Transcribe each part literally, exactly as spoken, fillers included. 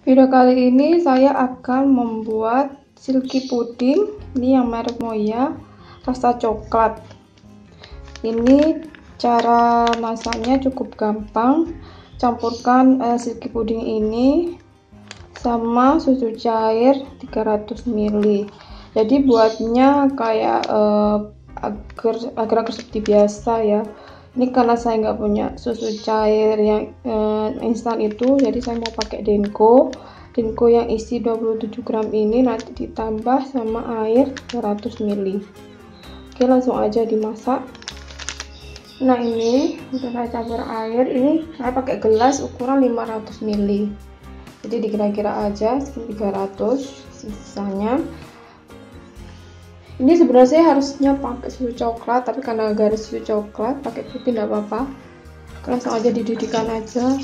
Video kali ini saya akan membuat silky puding. Ini yang merek Moya, rasa coklat. Ini cara masaknya cukup gampang. Campurkan uh, silky puding ini sama susu cair tiga ratus mililiter. Jadi buatnya kayak uh, agar agar agar seperti biasa ya. Ini karena saya nggak punya susu cair yang uh, instan itu, jadi saya mau pakai Denko. Denko yang isi dua puluh tujuh gram ini nanti ditambah sama air dua ratus mililiter. Oke, langsung aja dimasak. Nah, ini udah saya campur air. Ini saya pakai gelas ukuran lima ratus mililiter. Jadi dikira-kira aja tiga ratus, sisanya. Ini sebenarnya saya harusnya pakai susu coklat, tapi karena gak ada susu coklat, pakai putih tidak apa-apa. Langsung aja dididihkan aja.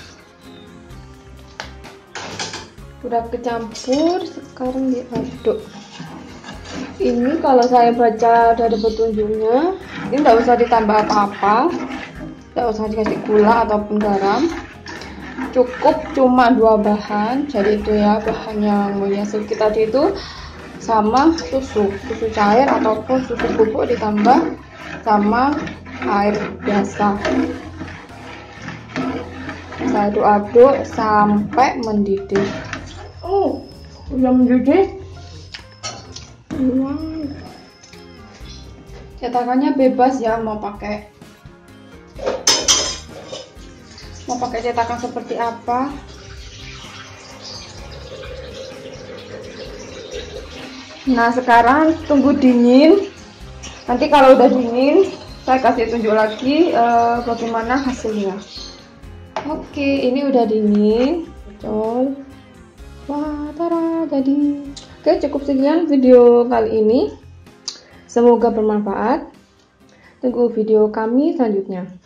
Udah kecampur, sekarang diaduk. Ini kalau saya baca dari petunjuknya, ini tidak usah ditambah apa-apa, tidak usah dikasih gula ataupun garam. Cukup cuma dua bahan, jadi itu ya bahan yang Moya silky tadi itu, sama susu, susu cair ataupun susu bubuk ditambah sama air biasa. Saya aduk-aduk sampai mendidih. Oh, udah mendidih. Wow. Cetakannya bebas ya, mau pakai mau pakai cetakan seperti apa. Nah, sekarang tunggu dingin. Nanti kalau udah dingin, saya kasih tunjuk lagi uh, bagaimana hasilnya. Oke, ini udah dingin. Betul. Wah, tara, jadi. Oke, cukup sekian video kali ini. Semoga bermanfaat. Tunggu video kami selanjutnya.